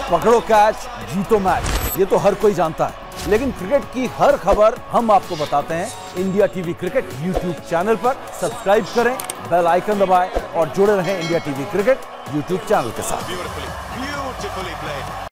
पकड़ो कैच जीतो मैच, ये तो हर कोई जानता है, लेकिन क्रिकेट की हर खबर हम आपको बताते हैं India TV cricket YouTube channel पर। सब्सक्राइब करें, बेल आइकन दबाएं और जुड़े रहें India TV cricket YouTube channel के साथ।